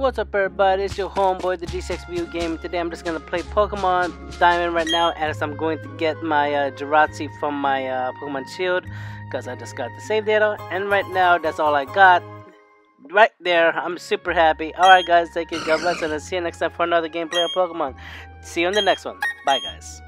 What's up everybody, it's your homeboy, the GCXBUGaming. Today I'm just going to play Pokemon Diamond right now as I'm going to get my Jirachi from my Pokemon Shield, because I just got the save data, and right now that's all I got. Right there, I'm super happy. Alright guys, take care, God bless, and I'll see you next time for another gameplay of Pokemon. See you on the next one. Bye guys.